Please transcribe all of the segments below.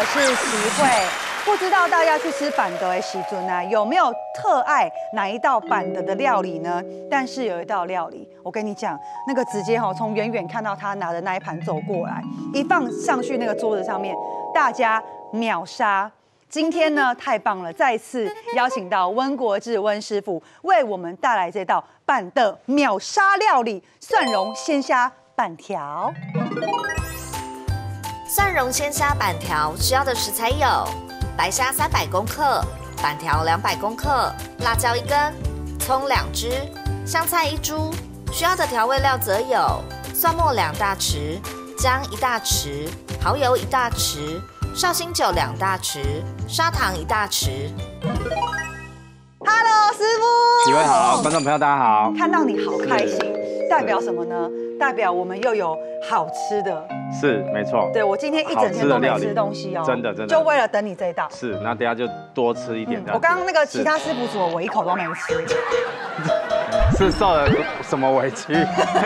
是齐慧。不知道大家去吃板德的时阵啊，有没有特爱哪一道板德的料理呢？但是有一道料理，我跟你讲，那个直接从远远看到他拿着那一盘走过来，一放上去那个桌子上面，大家秒杀。今天呢，太棒了！再次邀请到温国志温师傅为我们带来这道板德秒杀料理——蒜蓉鲜虾板条。 蒜蓉鲜虾板条需要的食材有：白虾300公克，板条200公克，辣椒1根，葱2支，香菜1株。需要的调味料则有蒜末2大匙，姜1大匙，蚝油1大匙，绍兴酒2大匙，砂糖1大匙。 Hello， 师傅。 几位好，观众朋友大家好。 看到你好开心，代表什么呢？代表我们又有好吃的。 是，没错。 对，我今天一整天都没吃东西哦， 真的， 就为了等你这一道。 是，那等下就多吃一点。 我刚刚那个其他师傅煮，我一口都没吃。 是受了什么委屈？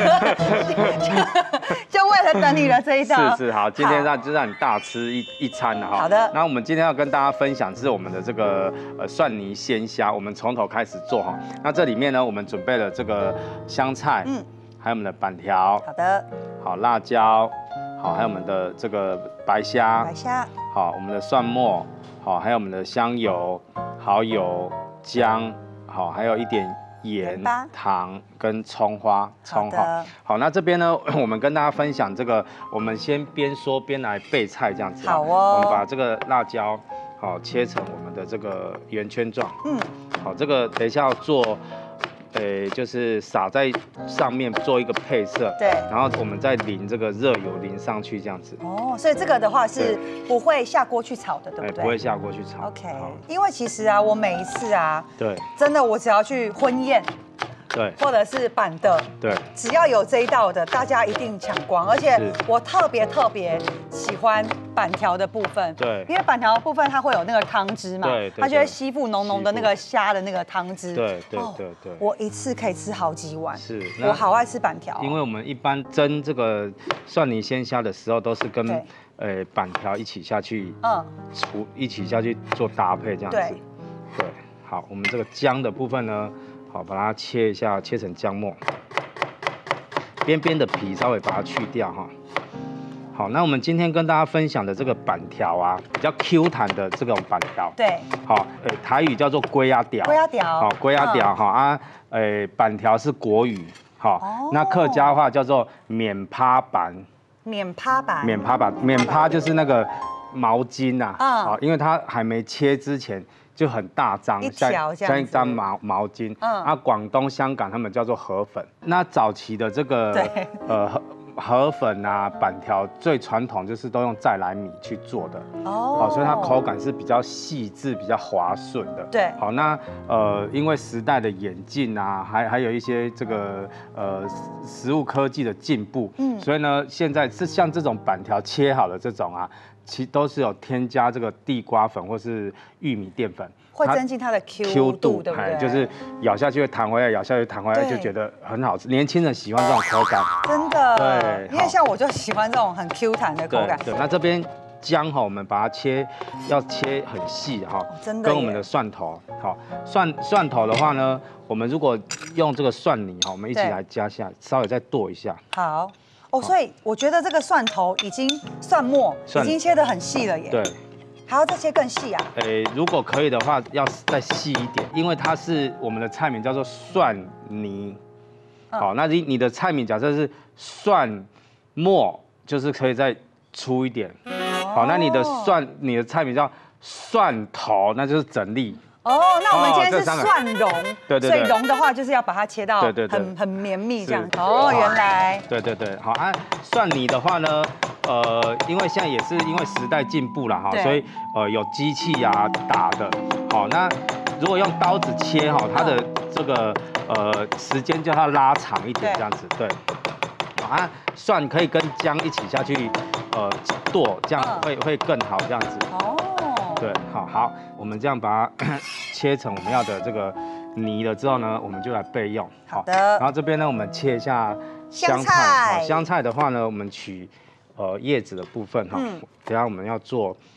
就为了等你的这一道。 是，好，今天就让你大吃一餐了哈。 好的。 那我们今天要跟大家分享是我们的这个蒜泥鲜虾，我们从头开始做哈。那这里面呢，我们准备了这个香菜，还有我们的板条， 好的， 好辣椒，好，还有我们的这个白虾，好，我们的蒜末，好，还有我们的香油、蚝油、姜，好，还有一点盐、糖跟葱花，好，那这边呢，我们跟大家分享这个，我们先边说边来备菜这样子， 好哦， 我们把这个辣椒，好，切成我们的这个圆圈状，好，这个等一下要做。就是撒在上面做一个配色， 对， 然后我们再淋这个热油淋上去，这样子。 哦，所以这个的话是不会下锅去炒的，对不对？ 不会下锅去炒。 OK， 因为其实啊，我每一次啊， 对， 真的我只要去婚宴。 对， 或者是板的， 对， 只要有这一道的，大家一定抢光。而且我特别喜欢板条的部分， 对， 因为板条的部分它会有那个汤汁嘛， 对， 它就会吸附浓浓的那个虾的那个汤汁， 对， 我一次可以吃好几碗， 是， 我好爱吃板条。 因为我们一般蒸这个蒜泥鲜虾的时候，都是跟板条一起下去，一起下去做搭配这样子，对，好，我们这个姜的部分呢。好，把它切一下，切成姜末，边边的皮稍微把它去掉哈。好，那我们今天跟大家分享的这个板条啊，比较 Q 弹的这种板条， 对， 好，台语叫做龟鸭条，好，龟鸭条哈板条是国语，好，那客家话叫做免趴板，免趴就是那个毛巾呐，好，因为它还没切之前。就很大张，像一张毛巾。广东、香港他们叫做河粉。那早期的这个河粉啊、板条最传统就是都用再来米去做的。所以它口感是比较细致、比较滑顺的。 对。 好，那因为时代的演进啊，还有一些这个食物科技的进步，所以呢，现在是像这种板条切好的这种啊。其都是有添加这个地瓜粉或是玉米淀粉， 会增进它的 Q 度，对不对？ 就是咬下去会弹回来，咬下去弹回来就觉得很好吃。年轻人喜欢这种口感， 真的。 对， 因为像我就喜欢这种很 Q 弹的口感。 对，那这边姜哈，我们把它要切很细哈， 真的。 跟我们的蒜头，好，蒜头的话呢，我们如果用这个蒜泥哈，我们一起来加下，稍微再剁一下。 好。所以我觉得这个蒜头蒜末已经切得很细了耶。对，还要再切更细啊？ 如果可以的话，要再细一点，因为它是我们的菜名叫做蒜泥。好，那你的菜名假设是蒜末，就是可以再粗一点。好，那你的菜名叫蒜头，那就是整粒。 那我们今天是蒜蓉， 对， 所以蓉的话就是要把它切到很绵密这样。原来。 对，好蒜泥的话呢，因为现在也是因为时代进步了哈，所以有机器啊打的，好，那如果用刀子切哈，它的这个时间就要拉长一点这样子，对，蒜可以跟姜一起下去剁，这样会更好这样子。对，好，我们这样把它切成我们要的这个泥了之后呢，我们就来备用。 好的。 然后这边呢，我们切一下香菜。香菜的话呢，我们取叶子的部分哈。等下我们要做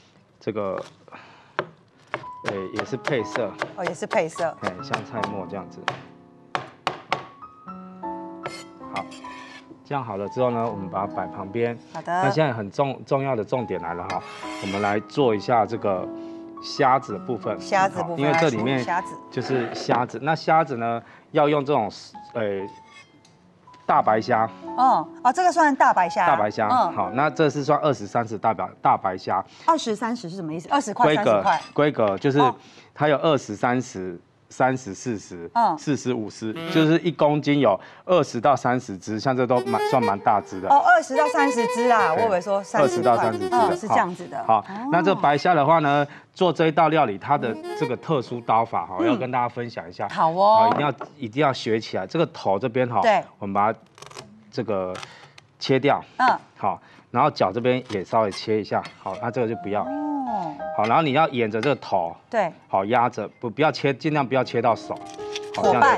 这个，也是配色。 哦，也是配色。 香菜末这样子。好，这样好了之后呢，我们把它摆旁边。 好的。 那现在很重要的重点来了哈，我们来做一下这个虾子的部分。 虾子部分， 因为这里面就是虾子。那虾子呢，要用这种大白虾。 这个算大白虾。 大白虾。好，那这是算20、30大白虾。 20、30是什么意思？20块、30块。 规格就是它有20、30、30、40、40、50，就是1公斤有20到30只，像这都算蛮大只的。 20到30只啦，我以为说 20到30只的， 是这样子的。 好，那这白虾的话呢，做这一道料理，它的这个特殊刀法哈，要跟大家分享一下。 好哦， 一定要学起来。这个头这边哈， 对， 我们把它这个切掉。好，然后脚这边也稍微切一下。好，那这个就不要。好，然后你要沿着这个头， 对， 好压着，不要切，尽量不要切到手， 伙伴，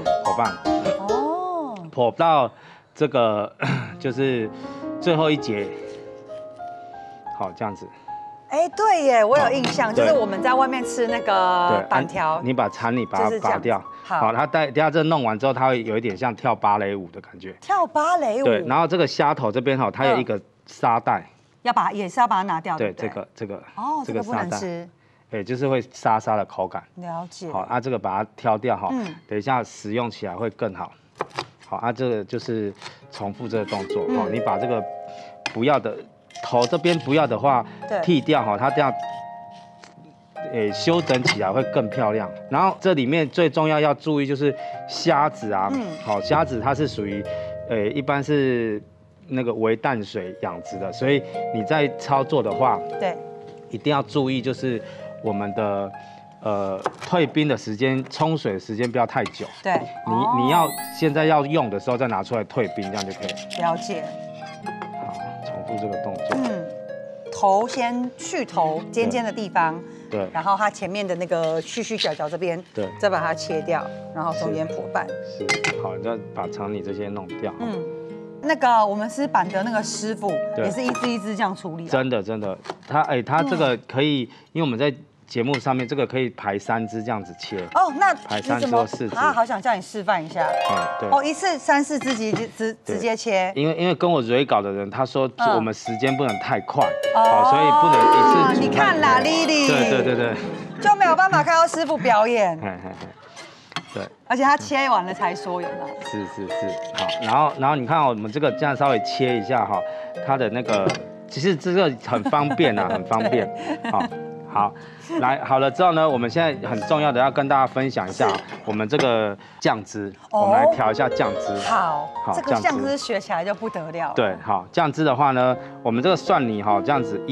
剖到这个就是最后一节，好这样子。 对耶，我有印象，就是我们在外面吃那个板条， 你把肠里把它拔掉，好，它等下这弄完之后，它会有一点像跳芭蕾舞的感觉。 跳芭蕾舞。 对，然后这个虾头这边哈，它有一个沙袋。也是要把它拿掉。 对，这个这个不能吃， 就是会沙沙的口感。 了解。 好，这个把它挑掉哈，等一下食用起来会更好。好，这个就是重复这个动作。好，你把这个不要的头这边不要的话，剃掉哈，它这样，修整起来会更漂亮。然后这里面最重要要注意就是虾子啊，好，虾子它是属于，一般是。那个微淡水养殖的，所以你在操作的话， 对， 一定要注意，就是我们的退冰的时间、冲水的时间不要太久。 对， 你要现在要用的时候再拿出来退冰，这样就可以。 了解。 好，重复这个动作。 头先去头尖尖的地方， 对， 然后它前面的那个须须角角这边， 对， 再把它切掉，然后中间剖半。 是，好，你再把肠里这些弄掉。 那个我们是板德那个师傅，也是一只一只这样处理。 真的，他这个可以，因为我们在节目上面这个可以排3只这样子切。 那排3只或4只。 好想叫你示范一下。 对。 一次3、4只直接切。 因为跟我蕊稿的人他说我们时间不能太快，好，所以不能一次。 你看啦，Lily。 对。 就没有办法看到师傅表演。 对， 而且他切完了才说有吗？ 是，好，然后你看我们这个这样稍微切一下哈，它的那个其实这个很方便啊，很方便。好，来好了之后呢，我们现在很重要的要跟大家分享一下我们这个酱汁，我们来调一下酱汁。 好，这个酱汁学起来就不得了。 对，好，酱汁的话呢，我们这个蒜泥哈，这样子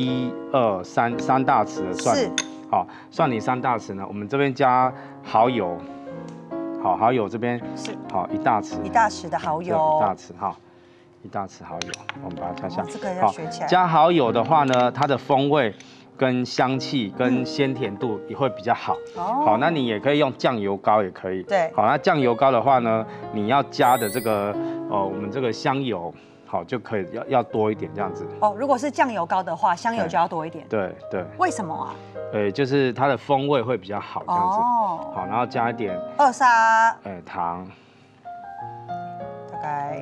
1、2、3大匙的蒜泥。好，蒜泥3大匙呢，我们这边加蚝油。好，蚝油这边是好1大匙，1 大匙的蚝油 ，1大匙哈，1大匙蚝油，我们把它加下。 这个要学起来。 加蚝油的话呢，它的风味跟香气跟鲜甜度也会比较好。好，那你也可以用酱油膏也可以。 对。 好，那酱油膏的话呢，你要加的这个我们这个香油。好就可以要多一点这样子。 如果是酱油膏的话，香油就要多一点。 对。 为什么啊？ 就是它的风味会比较好这样子。好，然后加一点 2砂。 糖。 大概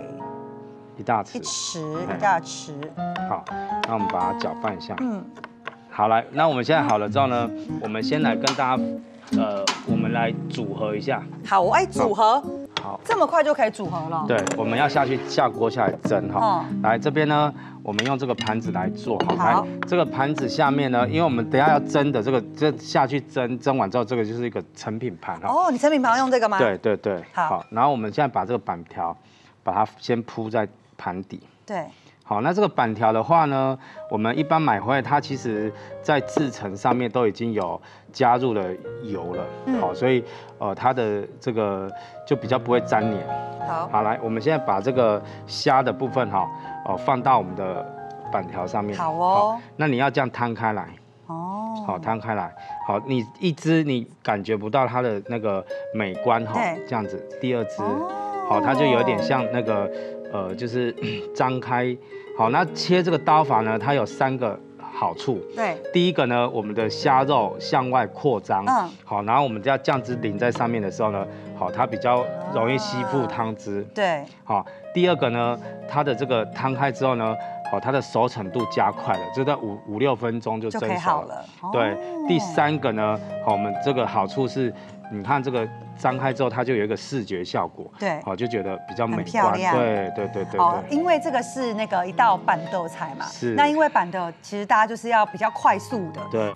1大匙。 1大匙。 好，那我们把它搅拌一下。好，来，那我们现在好了之后呢，我们先来跟大家，我们来组合一下。 好，组合。 好， 这么快就可以组合了。 对，我们要下锅下来蒸哈。来这边呢，我们用这个盘子来做哈。来，这个盘子下面呢，因为我们等一下要蒸的这下去蒸完之后，这个就是一个成品盘哈。 你成品盘用这个吗？ 对。好，然后我们现在把这个板条，把它先铺在盘底。 对。 好，那这个板条的话呢，我们一般买回来，它其实在制成上面都已经有加入了油了，好，所以它的这个就比较不会粘黏。好，来，我们现在把这个虾的部分放到我们的板条上面。 好， 那你要这样摊开来。好，摊开来。好，你一只你感觉不到它的那个美观这样子，第2只，好，它就有点像那个就是张开。好，那切这个刀法呢，它有3个好处。 对， 第一个呢，我们的虾肉向外扩张，好，然后我们要酱汁淋在上面的时候呢，好，它比较容易吸附汤汁。 对， 好，第二个呢，它的这个摊开之后呢，好，它的熟成度加快了，就在5、6分钟就蒸熟了。对，第三个呢，好，我们这个好处是，你看这个张开之后，它就有一个视觉效果， 对， 好，就觉得比较美观， 对。 哦，因为这个是那个一道板豆菜嘛， 是。 那因为板豆其实大家就是要比较快速的， 对。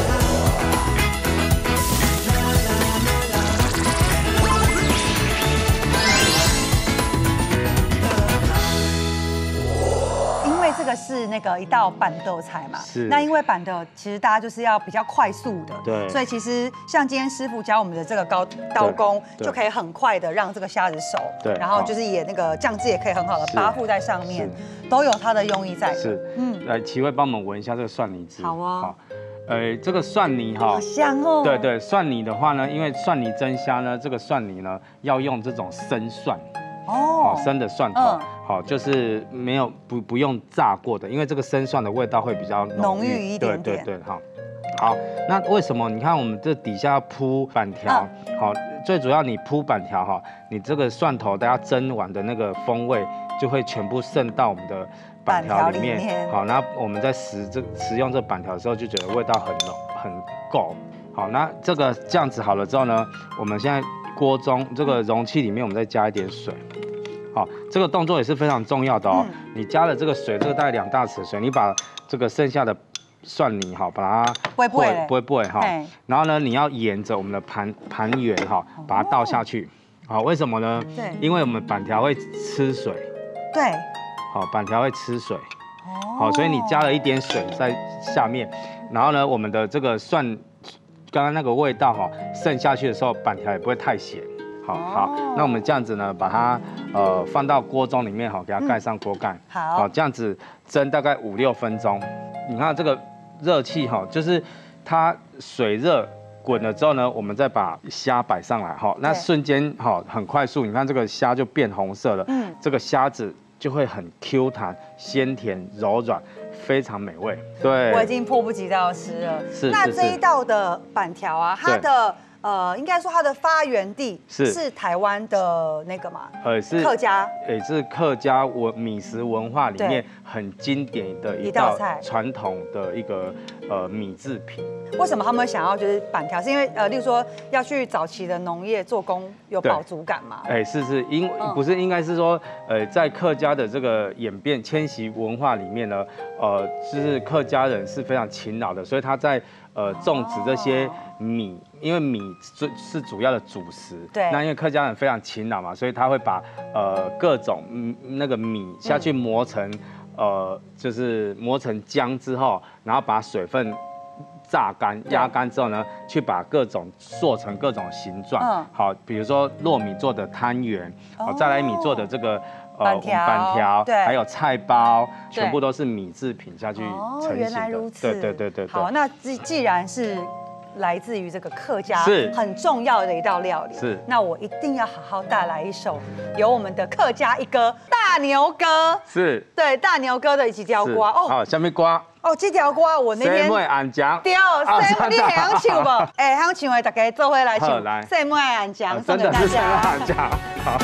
这个是那个一道板豆菜嘛， 是。 那因为板豆其实大家就是要比较快速的， 对。 所以其实像今天师傅教我们的这个刀工，就可以很快的让这个虾子熟， 对。 然后就是也那个酱汁也可以很好的扒附在上面，都有它的用意在。 是，来齐慧帮我们闻一下这个蒜泥汁。 好啊。 好，这个蒜泥哈， 好香哦。 对，蒜泥的话呢，因为蒜泥蒸虾呢，这个蒜泥呢要用这种生蒜。好，生的蒜头，好，就是没有不用炸过的，因为这个生蒜的味道会比较浓郁一点点。 对，好，那为什么你看我们这底下要铺板条？好，最主要你铺板条哈，你这个蒜头大家蒸完的那个风味就会全部渗到我们的板条里面。好，那我们在食用这板条的时候就觉得味道很够。好，那这个这样子好了之后呢，我们现在锅中这个容器里面我们再加一点水。好，这个动作也是非常重要的哦。你加了这个水，这个大概2大匙水，你把这个剩下的蒜泥哈，把它拨哈，然后呢，你要沿着我们的盘圆哈，把它倒下去。好，为什么呢？ 对， 因为我们板条会吃水。 对。 好，板条会吃水。好，所以你加了一点水在下面，然后呢，我们的这个蒜刚刚那个味道哈，渗下去的时候，板条也不会太咸。好，那我们这样子呢，把它放到锅中里面哈，给它盖上锅盖。好，这样子蒸大概5、6分钟。你看这个热气哈，就是它水热滚了之后呢，我们再把虾摆上来哈，那瞬间哈很快速，你看这个虾就变红色了。这个虾子就会很 Q 弹、鲜甜、柔软，非常美味。对， 我已经迫不及待要吃了。 是。 那这一道的板条啊，它的应该说它的发源地是台湾的那个嘛？ 是客家， 也是客家米食文化里面很经典的一道菜，传统的一个米制品。 为什么他们想要就是板条？是因为例如说要去早期的农业做工有饱足感吗？ 是，不是应该是说在客家的这个演变迁徙文化里面呢，就是客家人是非常勤劳的，所以他在种植这些米，因为米是主要的主食。对。那因为客家人非常勤劳嘛，所以他会把各种那个米下去磨成就是磨成浆之后，然后把水分榨干、压干之后呢，去把各种做成各种形状。好，比如说糯米做的汤圆，再来米做的这个板条，还有菜包，全部都是米制品下去成型的。 原来如此。 对。 好，那既然是来自于这个客家很重要的一道料理，那我一定要好好带来一首由我们的客家一哥大牛哥，对大牛哥的几条歌哦。好，下面歌。 这条歌我那天。 妹安江。 对，你会晓唱不？晓唱的大家做伙来唱。妹安江，送给大家。 真的是安江。好。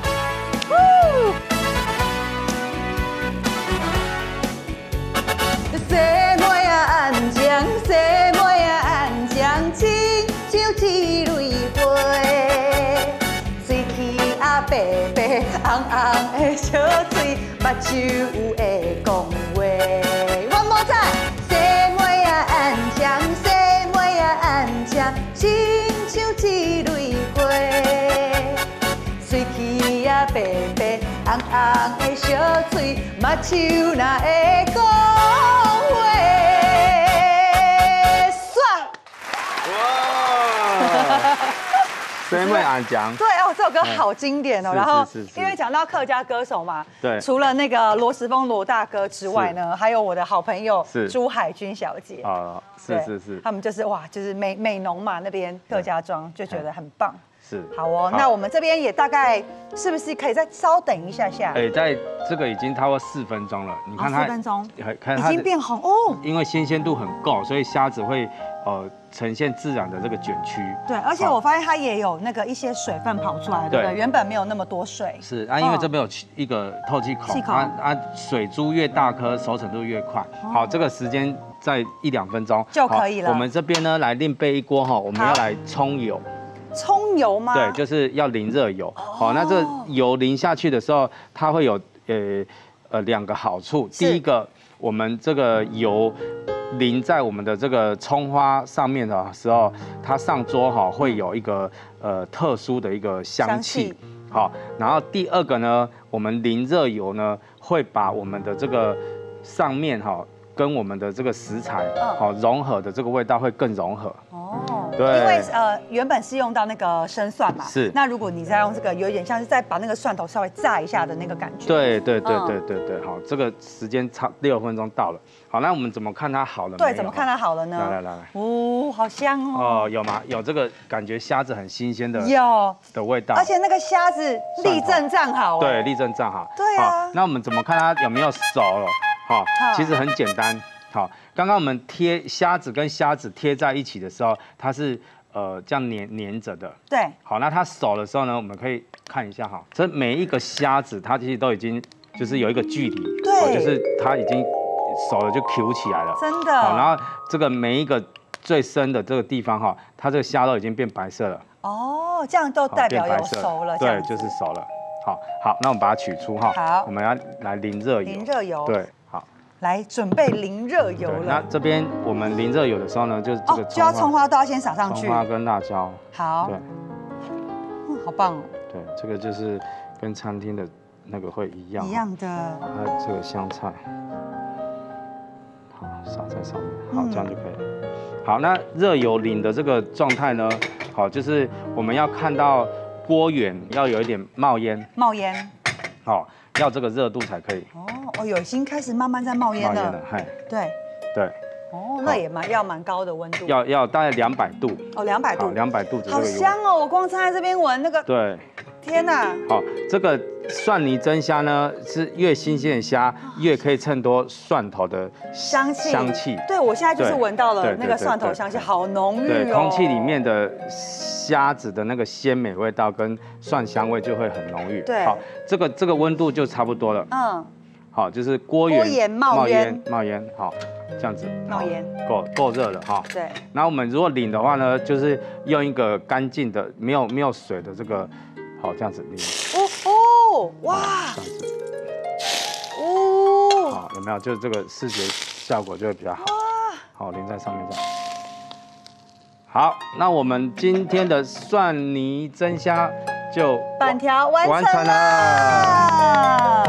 妹安江，妹安江，亲像一蕊花，水气啊白白，红红的小嘴，目睭会讲话。One more time，妹安江，妹安江，亲像一蕊花，水气啊白白，红红的小嘴，目睭哪会讲话？ 水妹安江。 对哦，这首歌好经典哦。然后是因为讲到客家歌手嘛， 对， 除了那个罗时丰罗大哥之外呢，还有我的好朋友朱海军小姐。 啊，是， 他们就是哇，就是美浓嘛那边客家庄，就觉得很棒。 是， 好哦，那我们这边也大概是不是可以再稍等一下下？ 在这个已经超过4分钟了，你看它 4分钟， 看已经变红哦。 因为新鲜度很够，所以虾子会呈现自然的这个卷曲。 对，而且我发现它也有那个一些水分跑出来，对不对？原本没有那么多水。 是啊，因为这边有一个透气孔，水珠越大颗，熟成度越快。好，这个时间在1-2分钟就可以了。 我们这边呢来另备一锅哈，我们要来冲油。 冲油吗？ 对，就是要淋热油。好，那这油淋下去的时候，它会有2个好处。第一个，我们这个油淋在我们的这个葱花上面的时候，它上桌哈会有一个特殊的一个香气。好，然后第二个呢，我们淋热油呢会把我们的这个上面哈跟我们的这个食材好融合的这个味道会更融合。对， 因为原本是用到那个生蒜嘛， 是。 那如果你再用这个，有点像是再把那个蒜头稍微炸一下的那个感觉。 对，好，这个时间差6分钟到了。好，那我们怎么看它好了？ 对，怎么看它好了呢？ 来， 哦，好香哦。 有吗？有这个感觉虾子很新鲜的的味道， 而且那个虾子立正站好。 对，立正站好。 对啊。 那我们怎么看它有没有熟了？好，其实很简单。好，刚刚我们虾子跟虾子贴在一起的时候，它是这样粘着的。对。好，那它熟的时候呢，我们可以看一下哈，这每一个虾子它其实都已经就是有一个距离， 对， 就是它已经熟了就 Q 起来了。 真的。 好，然后这个每一个最深的这个地方哈，它这个虾都已经变白色了。 哦，这样都代表有熟了。 对，就是熟了。好，那我们把它取出哈。 好。 我们要来淋热油。 淋热油。 对。 来准备淋热油了。 那这边我们淋热油的时候呢，就是这个就要葱花都要先撒上去。 葱花跟辣椒。 好。对。好棒哦。 对，这个就是跟餐厅的那个会一样。 一样的。 还有这个香菜，好撒在上面，好，这样就可以了。好，那热油淋的这个状态呢，好，就是我们要看到锅缘要有一点冒烟。冒烟。好。要这个热度才可以哦，已经开始慢慢在冒烟了，对，那也要蛮高的温度， 要大概200度 ，200度 ，200度， 好香哦！我光站在这边闻那个， 对， 天哪！ 好，这个蒜泥蒸虾呢，是越新鲜的虾越可以衬托蒜头的香气。对，我现在就是闻到了那个蒜头香气，好浓郁哦。 对，空气里面的虾子的那个鲜美味道跟蒜香味就会很浓郁。 对， 好，这个温度就差不多了。好，就是锅沿冒烟，好，这样子冒烟， 够热了哈。 对。 然后我们如果淋的话呢，就是用一个干净的没有水的这个，好，这样子淋。 哇！ 这样子。 好， 有没有？就是这个视觉效果就会比较好。好，淋在上面这样。好，那我们今天的蒜泥蒸虾就板条完成了。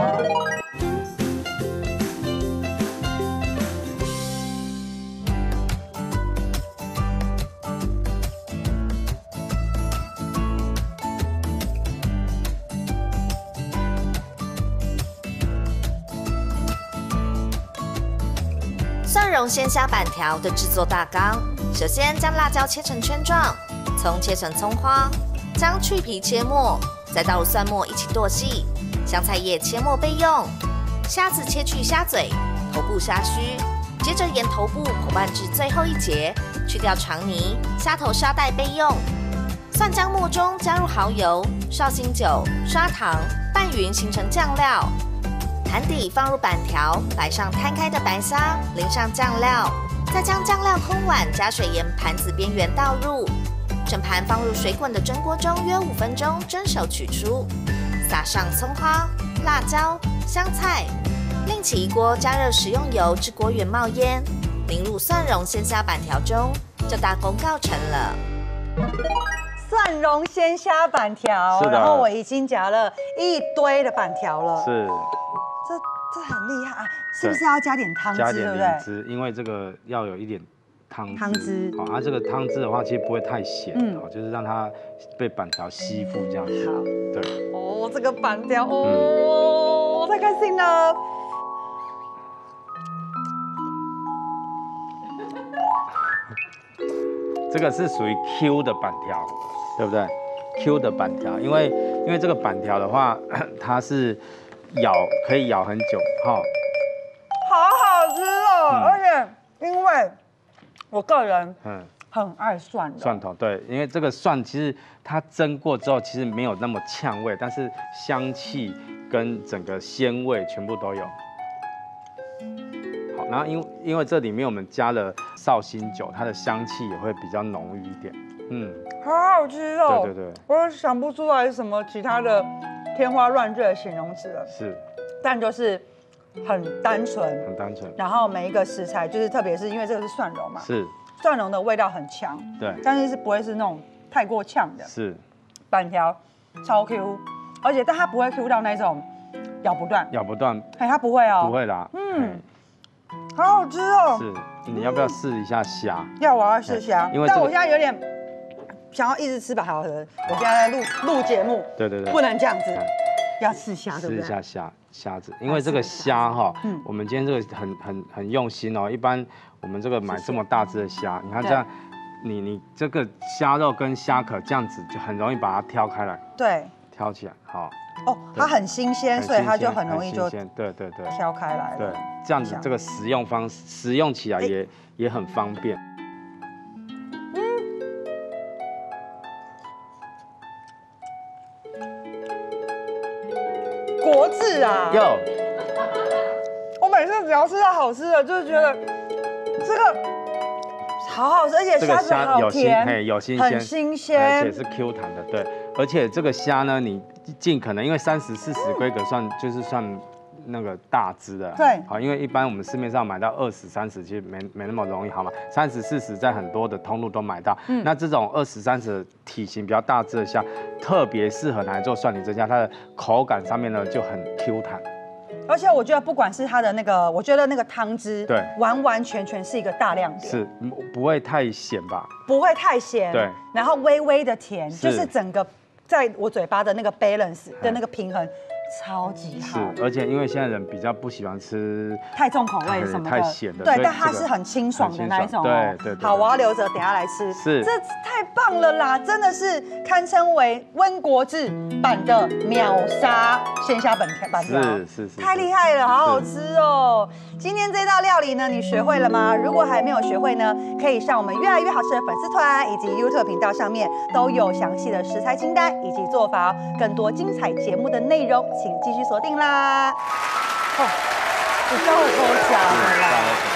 蒜蓉鲜虾板条的制作大纲：首先将辣椒切成圈状，葱切成葱花，将去皮切末，再倒入蒜末一起剁细，香菜叶切末备用。虾子切去虾嘴、头部虾须，接着沿头部剖半至最后一节，去掉肠泥，虾头沙带备用。蒜浆末中加入蚝油、绍兴酒、砂糖，拌匀形成酱料。盘底放入板条，摆上摊开的白虾，淋上酱料，再将酱料空碗加水沿盘子边缘倒入，整盘放入水滚的蒸锅中约5分钟蒸熟取出，撒上葱花、辣椒、香菜，另起一锅加热食用油至锅缘冒烟，淋入蒜蓉鲜虾板条中，就大功告成了。 蒜蓉鲜虾板条，然后我已经夹了一堆的板条了。 是。这很厉害啊！是不是要加点汤汁，对不对？ 加点灵汁，因为这个要有一点汤汁。好，这个汤汁的话，其实不会太咸，好，就是让它被板条吸附这样子。好，对。 哦，这个板条，我太开心了。 这个是属于 Q 的板条，对不对 ？Q 的板条，因为这个板条的话，它是可以咬很久，哈。 好好吃哦，而且因为我个人很爱蒜头，对，因为这个蒜其实它蒸过之后，其实没有那么呛味，但是香气跟整个鲜味全部都有。好，然后因为这里面我们加了绍兴酒，它的香气也会比较浓郁一点。 好好吃哦。 对对对， 我想不出来什么其他的天花乱坠的形容词了。 是， 但就是很单纯， 很单纯。然后每一个食材，就是特别是因为这个是蒜蓉嘛， 是蒜蓉的味道很强， 对， 但是不会是那种太过呛的。 是， 板条超 Q， 但它不会 Q 到那种咬不断，它不会哦， 不会啦， 好好吃哦。 是，你要不要试一下虾？ 我要试虾，但我现在有点想要一直吃吧，好的，我现在在录节目， 对，不能这样子，要试虾，对不对？ 试一下虾子，因为这个虾哈，我们今天这个很用心哦。一般我们这个买这么大只的虾，你看这样，你这个虾肉跟虾壳这样子就很容易把它挑开来， 对， 挑起来，好。 哦，它很新鲜，所以它就很容易就对挑开来了。 对，这样子这个使用起来也很方便。 国字啊！我每次只要吃到好吃的，就是觉得这个好好吃，而且虾子好甜， 有新鲜， 很新鲜， 而且是 Q 弹的，对。而且这个虾呢，你尽可能因为30、40规格算那个大只的， 对， 好，因为一般我们市面上买到20、30，其实没那么容易，好吗？30、40在很多的通路都买到。那这种20、30的体型比较大只的虾，特别适合拿来做蒜泥蒸虾，它的口感上面呢就很 Q 弹。 而且我觉得不管是它的那个，我觉得那个汤汁， 对， 完全是一个大亮点， 是不会太咸吧？ 不会太咸， 对， 然后微微的甜，就是整个在我嘴巴的那个 balance 的那个平衡。超级好， 是，而且因为现在人比较不喜欢吃太重口味什么的， 太咸的， 对，但它是很清爽的那一种， 对。 好，我要留着，等下来吃。 是， 这太棒了啦，真的是堪称为温国志版的秒杀鲜虾板条， 是， 太厉害了，好好吃哦。今天这道料理呢，你学会了吗？如果还没有学会呢，可以上我们越来越好吃的粉丝团以及 YouTube 频道上面都有详细的食材清单以及做法，更多精彩节目的内容。请继续锁定啦！哦，你刚好口讲了啦。